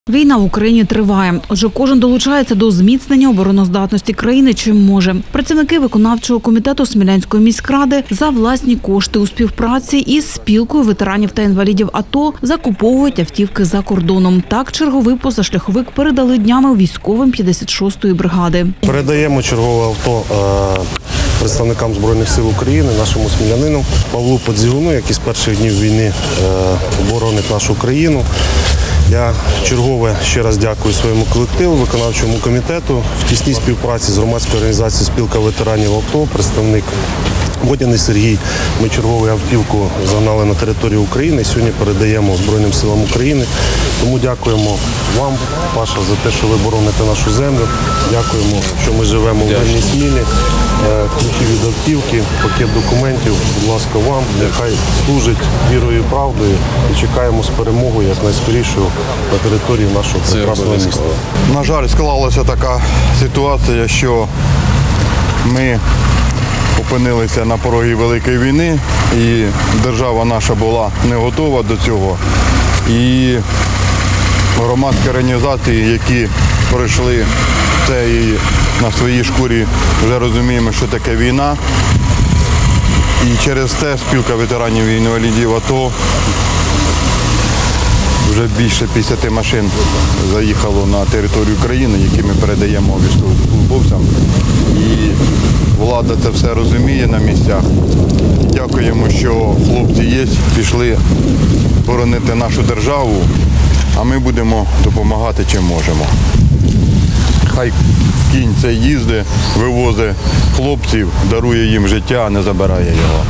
Війна в Україні триває, отже кожен долучається до зміцнення обороноздатності країни чим може. Працівники виконавчого комітету Смілянської міськради за власні кошти у співпраці із спілкою ветеранів та інвалідів АТО закуповують автівки за кордоном. Так черговий позашляховик передали днями військовим 56-ї бригади. Передаємо чергове авто представникам Збройних сил України, нашому смілянину Павлу Подзігуну, який з перших днів війни боронить нашу країну. Я чергове ще раз дякую своєму колективу, виконавчому комітету. В тісній співпраці з громадською організацією «Спілка ветеранів АТО», представник Водяний Сергій. Ми чергову автівку загнали на територію України. Сьогодні передаємо Збройним силам України. Тому дякуємо вам, Паша, за те, що ви бороните нашу землю. Дякуємо, що ми живемо в вільній Смілі. Ключі від автівки, пакет документів, будь ласка, вам. Нехай служить вірою і правдою. І чекаємо з перемогою якнайскорішою на території нашого прекрасного міста. На жаль, склалася така ситуація, що ми опинилися на порогі великої війни, і держава наша була не готова до цього. І громадські організації, які пройшли це і на своїй шкурі вже розуміємо, що таке війна. І через це спілка ветеранів і інвалідів АТО, вже більше 50 машин заїхало на територію країни, які ми передаємо військовослужбовцям. І влада це все розуміє на місцях. Дякуємо, що хлопці є, пішли боронити нашу державу, а ми будемо допомагати чим можемо. Хай кінь це їздить, вивозить хлопців, дарує їм життя, а не забирає його.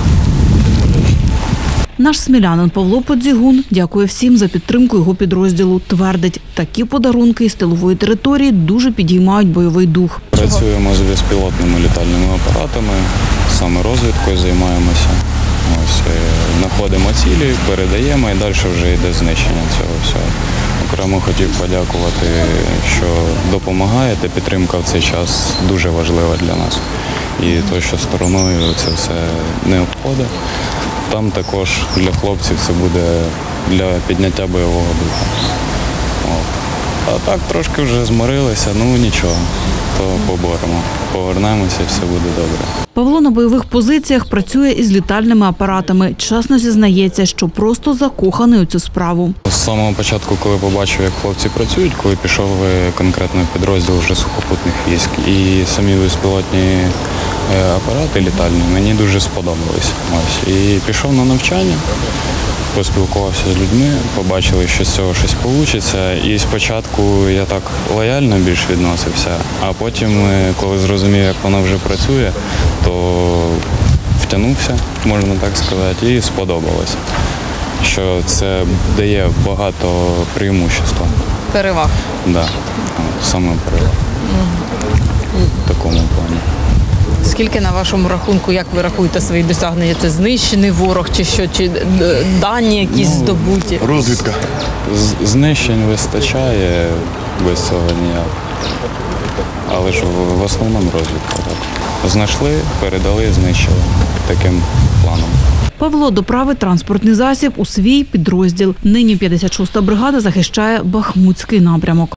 Наш смілянин Павло Подзігун дякує всім за підтримку його підрозділу. Твердить, такі подарунки із тилової території дуже підіймають бойовий дух. Працюємо з безпілотними літальними апаратами, саме розвідкою займаємося. Знаходимо цілі, передаємо і далі вже йде знищення цього всього. Окремо хотів подякувати, що допомагаєте. Підтримка в цей час дуже важлива для нас. І те, що стороною це все не обходить. Там також для хлопців це буде для підняття бойового духу. А так трошки вже зморилися, ну нічого, то поборемо. Повернемося і все буде добре. Павло на бойових позиціях працює із літальними апаратами. Чесно зізнається, що просто закоханий у цю справу. З самого початку, коли побачив, як хлопці працюють, коли пішов конкретно в підрозділ вже сухопутних військ, і самі безпілотні апарати літальні мені дуже сподобались. І пішов на навчання. Поспілкувався з людьми, побачили, що з цього щось вийде. І спочатку я так лояльно більш відносився, а потім, коли зрозумів, як вона вже працює, то втягнувся, можна так сказати, і сподобалось, що це дає багато преимущества. Переваг? Так, да, саме переваг. В такому плані. Скільки на вашому рахунку, як ви рахуєте свої досягнення? Це знищений ворог чи що? Чи дані якісь здобуті? Розвідка. Знищень вистачає, без цього ніяк. Але ж в основному розвідка. Так. Знайшли, передали, знищили таким планом. Павло доправить транспортний засіб у свій підрозділ. Нині 56-та бригада захищає Бахмутський напрямок.